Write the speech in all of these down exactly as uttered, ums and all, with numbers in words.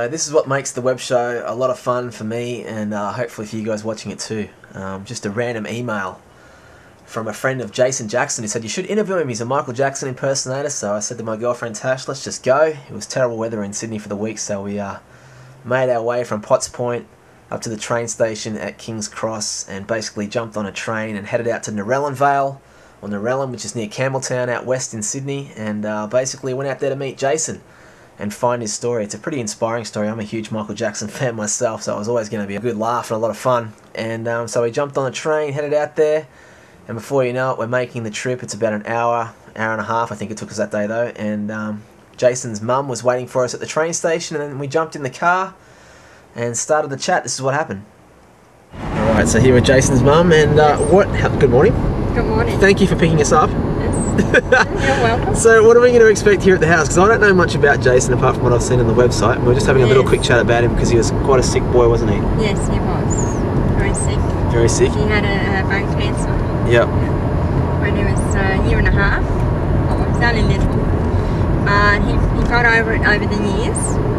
So this is what makes the web show a lot of fun for me, and uh, hopefully for you guys watching it too. Um, just a random email from a friend of Jason Jackson who said you should interview him. He's a Michael Jackson impersonator. So I said to my girlfriend Tash, let's just go. It was terrible weather in Sydney for the week, so we uh, made our way from Potts Point up to the train station at King's Cross and basically jumped on a train and headed out to Narellan Vale, or Narellan, which is near Campbelltown out west in Sydney, and uh, basically went out there to meet Jason and find his story. It's a pretty inspiring story. I'm a huge Michael Jackson fan myself, so it was always going to be a good laugh and a lot of fun. And um, so we jumped on the train, headed out there, and before you know it, we're making the trip. It's about an hour, hour and a half, I think it took us that day though, and um, Jason's mum was waiting for us at the train station, and then we jumped in the car and started the chat. This is what happened. Alright, so here with Jason's mum, and uh, what? How, good morning. Good morning. Thank you for picking us up. You're welcome. So what are we going to expect here at the house? Because I don't know much about Jason apart from what I've seen on the website. We were just having a yes. little quick chat about him because he was quite a sick boy, wasn't he? Yes, he was. Very sick. Very sick? He had a, a bone cancer. Yep. When he was a year and a half. Oh, he was only little. But he, he got over it over the years.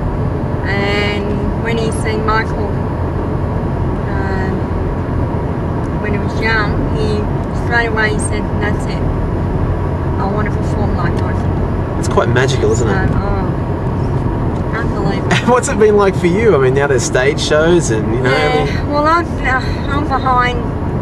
And when he seen Michael, uh, when he was young, he straight away he said, that's it. I want to perform like Michael. It's quite magical, isn't it? Um, oh, unbelievable. What's it been like for you? I mean, now there's stage shows and, you know... Yeah, I mean... well, I've, uh, I'm behind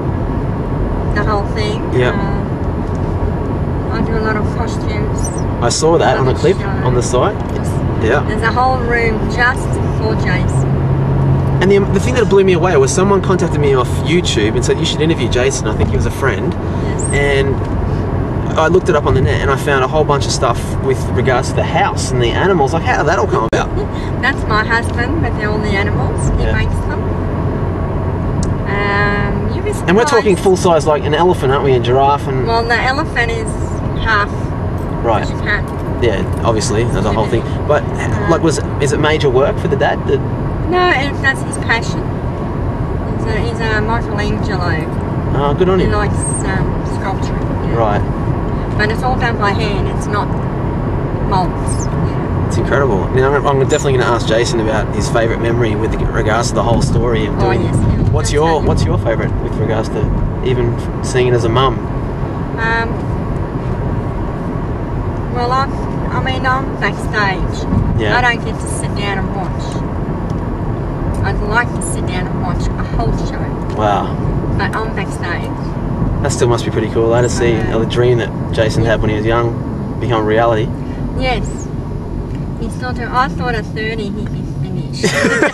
the whole thing. Yep. Uh, I do a lot of costumes. I saw that on the clip show. on the site. Yes. Yeah. There's a whole room just for Jason. And the, the thing that blew me away was someone contacted me off YouTube and said, you should interview Jason. I think he was a friend. Yes. And I looked it up on the net and I found a whole bunch of stuff with regards to the house and the animals. Like, how did that all come about? That's my husband with all the animals. He yeah. makes them. Um, you'd be surprised. And we're talking full size, like an elephant, aren't we? A giraffe and... Well, the elephant is half. Right. You can't. Yeah, obviously, there's a whole thing. But, um, like, was is it major work for the dad? The... No, it, that's his passion. He's a, he's a Michelangelo. Oh, good on He him. likes um, sculpture. Yeah. Right. But it's all done by hand, it's not molds. Yeah. It's incredible. Now, I'm I'm definitely going to ask Jason about his favourite memory with regards to the whole story. Of doing, oh, yes. Yeah. What's your What's your favourite with regards to even seeing it as a mum? Um, well, I'm, I mean, I'm backstage. Yeah. I don't get to sit down and watch. I'd like to sit down and watch a whole show. Wow. But I'm backstage. That still must be pretty cool, though, to see uh, the dream that Jason had when he was young become a reality. Yes. He's still doing, I thought at thirty he'd be finished.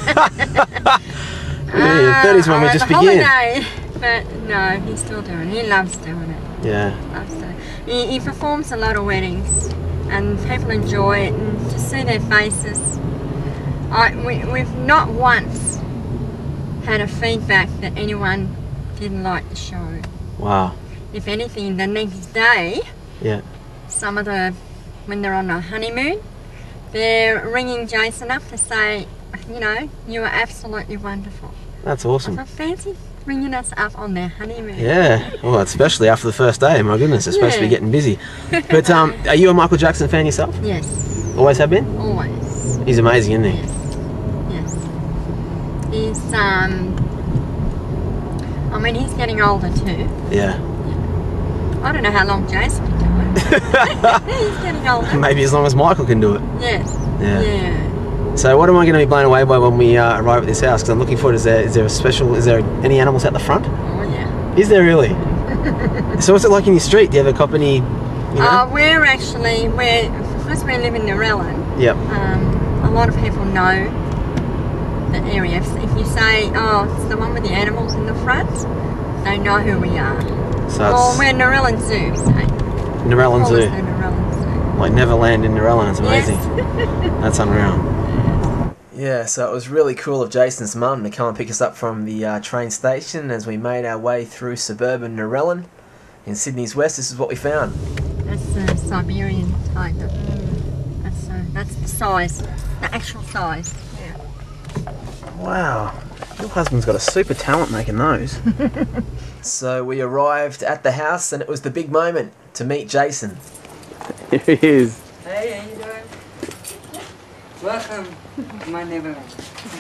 Yeah, thirty's when we just begin. Holiday. But no, he's still doing it. He loves doing it. Yeah. Loves it. He, he performs a lot of weddings and people enjoy it, and to see their faces. I, we, we've not once had a feedback that anyone didn't like the show. Wow. If anything, the next day, yeah. some of the, when they're on a honeymoon, they're ringing Jason up to say, you know, you are absolutely wonderful. That's awesome. I fancy ringing us up on their honeymoon. Yeah, well, especially after the first day, my goodness, it's supposed yeah. to be getting busy. But um, are you a Michael Jackson fan yourself? Yes. Always have been? Always. He's amazing, isn't he? Yes. Yes. He's, um, I mean, he's getting older too. Yeah. I don't know how long Jason can do it. He's getting older. Maybe as long as Michael can do it. Yes. Yeah. Yeah. So what am I going to be blown away by when we uh, arrive at this house? Because I'm looking forward. Is there is there a special? Is there any animals out the front? Oh yeah. Is there really? So what's it like in your street? Do you have a company? You know? Uh, we're actually we're because we live in Narellan. Yep. Um, a lot of people know the area. If, if you say, "Oh, it's the one with the animals in the front," they know who we are. So well, we're Narellan Zoo. So Narellan Zoo. Narellan Zoo. Like Neverland in Narellan. It's amazing. Yes. That's unreal. Yeah, so it was really cool of Jason's mum to come and pick us up from the uh, train station as we made our way through suburban Narellan in Sydney's west. This is what we found. That's the Siberian tiger. Mm. That's uh, that's the size, the actual size. Yeah. Wow, your husband's got a super talent making those. So we arrived at the house and it was the big moment to meet Jason. Here he is. Hey, how you doing? Welcome to my Neverland.